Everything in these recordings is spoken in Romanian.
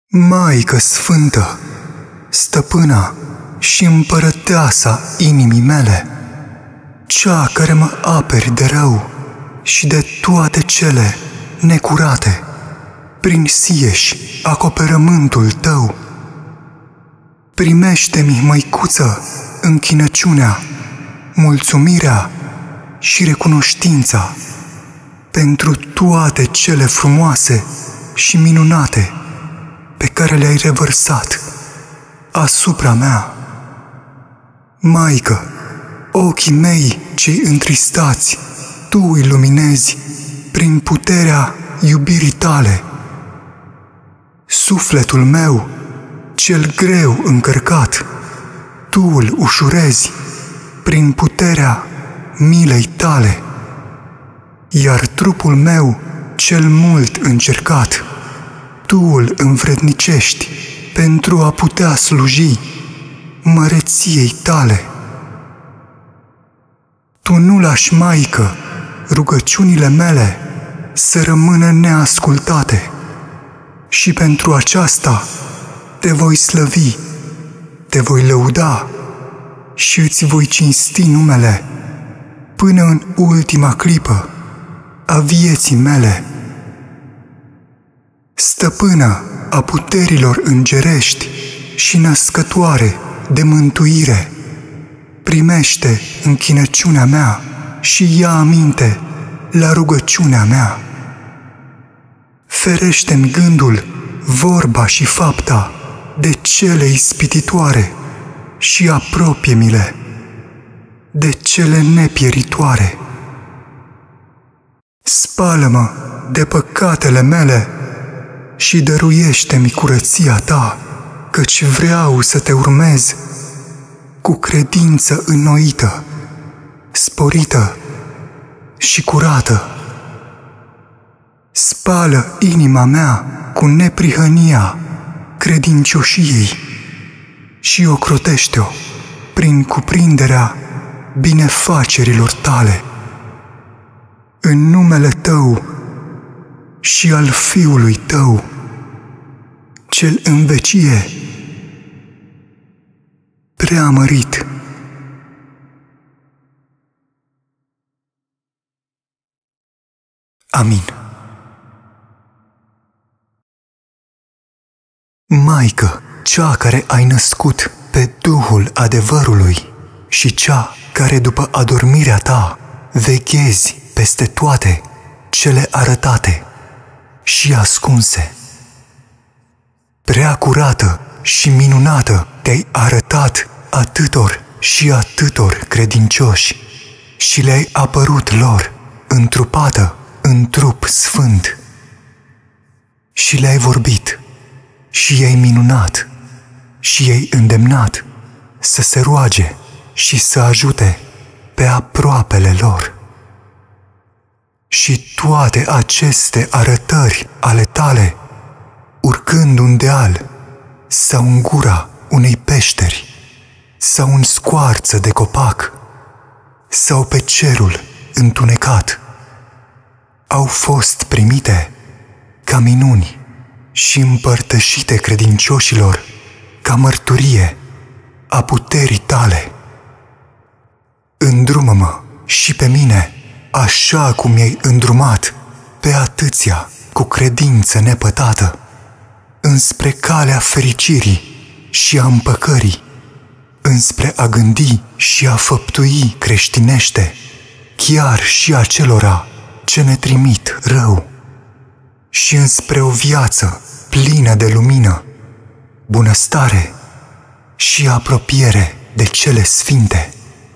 Maică Sfântă, stăpâna și împărăteasa inimii mele, cea care mă aperi de rău și de toate cele necurate, prin sieși acoperământul tău. Primește-mi, măicuță, închinăciunea, mulțumirea și recunoștința pentru toate cele frumoase și minunate pe care le-ai revărsat asupra mea. Maică, ochii mei cei întristați Tu îi luminezi prin puterea iubirii Tale. Sufletul meu, cel greu încărcat, Tu îl ușurezi prin puterea milei Tale, iar trupul meu, cel mult încercat, Tu îl învrednicești pentru a putea sluji măreției Tale. Tu nu lași, Maică, rugăciunile mele să rămână neascultate și pentru aceasta Te voi slăvi, Te voi lăuda și îți voi cinsti numele până în ultima clipă a vieții mele. Stăpână a puterilor îngerești și născătoare de mântuire, primește închinăciunea mea și ia aminte la rugăciunea mea. Ferește-mi gândul, vorba și fapta de cele ispititoare și apropie-mi-le de cele nepieritoare. Spală-mă de păcatele mele și dăruiește-mi curăția Ta, căci vreau să Te urmez cu credință înnoită, sporită și curată. Spală inima mea cu neprihănia credincioșiei și ocrotește-o prin cuprinderea binefacerilor Tale. În numele Tău și al Fiului Tău, cel în vecie preamărit. Amin. Maică, cea care ai născut pe Duhul adevărului și cea care după adormirea Ta veghezi peste toate cele arătate și ascunse. Prea curată și minunată Te-ai arătat atâtor și atâtor credincioși și le-ai apărut lor întrupată în trup sfânt. Și le-ai vorbit și i-ai minunat și i-ai îndemnat să se roage și să ajute pe aproapele lor. Și toate aceste arătări ale Tale, urcând un deal sau în gura unei peșteri sau în scoarță de copac sau pe cerul întunecat, au fost primite ca minuni și împărtășite credincioșilor ca mărturie a puterii Tale. Îndrumă-mă și pe mine așa cum i-ai îndrumat pe atâția cu credință nepătată înspre calea fericirii și a împăcării, înspre a gândi și a făptui creștinește, chiar și acelora ce ne trimit rău, și înspre o viață plină de lumină, bunăstare și apropiere de cele sfinte.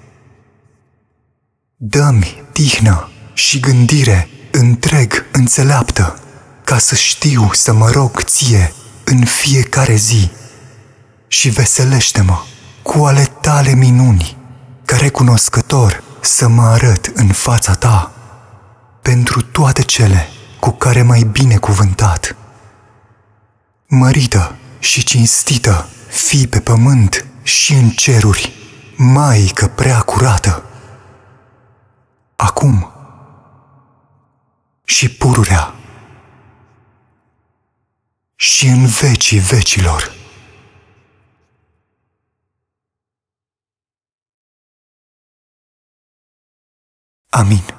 Dă-mi tihnă și gândire întreg înțeleaptă, ca să știu să mă rog Ție în fiecare zi și veselește-mă cu ale Tale minuni, ca recunoscător să mă arăt în fața Ta pentru toate cele cu care m-ai binecuvântat. Mărită și cinstită fii pe pământ și în ceruri, Maică prea curată, acum și pururea și în vecii vecilor. Amin.